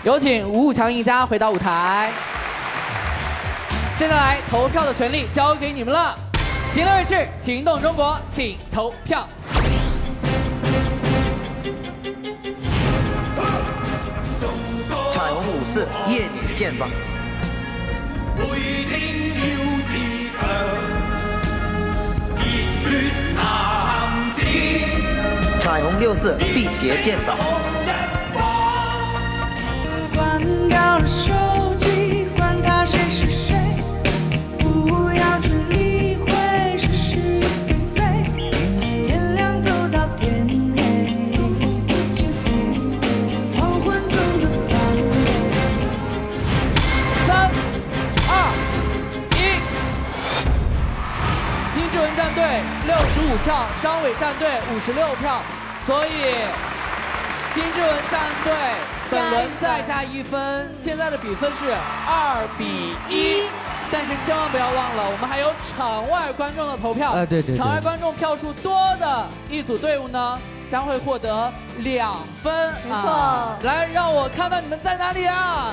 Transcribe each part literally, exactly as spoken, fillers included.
有请吴五强一家回到舞台。接下来投票的权利交给你们了，节目位置，请动中国，请投票。 彩虹武士夜女剑法。彩虹六四辟邪剑法。 关掉了手机，管他谁是谁，不要去理会是是非非。天亮走到天黑，黄昏中的밤。 三、二、一，金志文战队六十五票，张伟战队五十六票，所以金志文战队本轮再加一分，现在的比分是二比一。但是千万不要忘了，我们还有场外观众的投票。 啊，对对对。 场外观众票数多的一组队伍呢，将会获得两分。 没错。 啊、来，让我看到你们在哪里啊！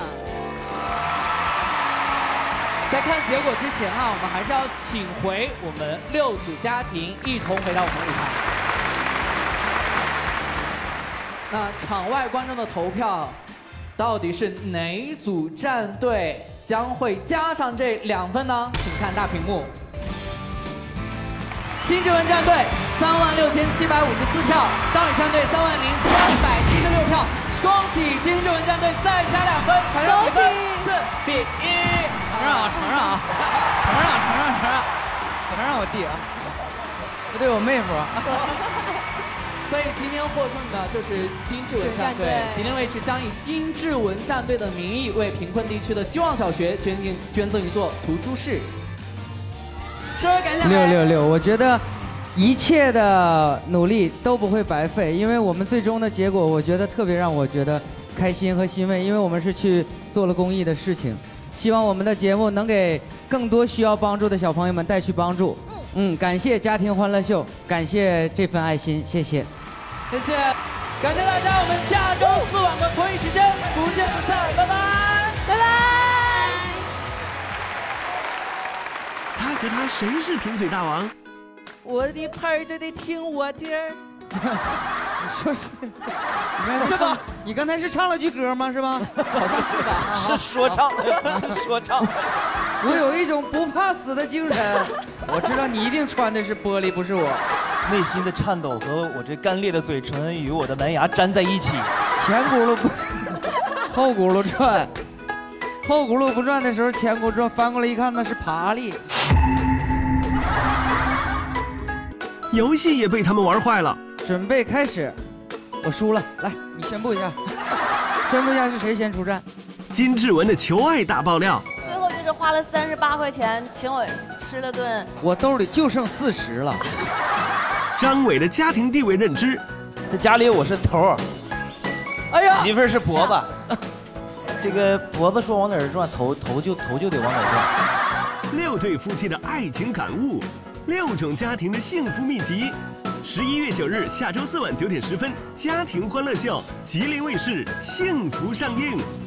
在看结果之前啊，我们还是要请回我们六组家庭一同回到我们舞台。那场外观众的投票，到底是哪组战队将会加上这两分呢？请看大屏幕。金志文战队三万六千七百五十四票，张宇战队三万零三百七十六票。恭喜金志文战队再加两分，团胜比分四比一。 承让啊，承让啊，承让，承让，承让，承让我弟啊，不对我妹夫啊。 所以今天获胜的就是金志文战队。吉林卫视将以金志文战队的名义，为贫困地区的希望小学捐赠捐赠一座图书室。是感谢六六六，我觉得一切的努力都不会白费，因为我们最终的结果，我觉得特别让我觉得开心和欣慰，因为我们是去做了公益的事情。希望我们的节目能给更多需要帮助的小朋友们带去帮助。嗯，感谢家庭欢乐秀，感谢这份爱心，谢谢。 谢谢，感谢大家，我们下周四晚的同一时间不见不散，拜拜， 拜拜。 他和他谁是贫嘴大王？ 我的拍就得听我的。 你说是？你刚才是吧？你刚才是唱了句歌吗？是吧？ 好像是吧？ 是说唱，是说唱。 我有一种不怕死的精神，我知道你一定穿的是玻璃，不是我。 内心的颤抖和我这干裂的嘴唇与我的门牙粘在一起， 前轱辘不，后轱辘转，后轱辘不转的时候前轱辘转，翻过来一看那是爬犁。 游戏也被他们玩坏了。 准备开始，我输了，来，你宣布一下，宣布一下是谁先出战。 金志文的求爱大爆料。 最后就是花了三十八块钱请我吃了顿， 我兜里就剩四十了。 张伟的家庭地位认知， 在家里我是头， 哎呀， 媳妇儿是脖子，这个脖子说往哪儿转，头头就头就得往哪儿转。 六对夫妻的爱情感悟，六种家庭的幸福秘籍。十一月九日下周四晚九点十分，家庭欢乐秀，吉林卫视幸福上映。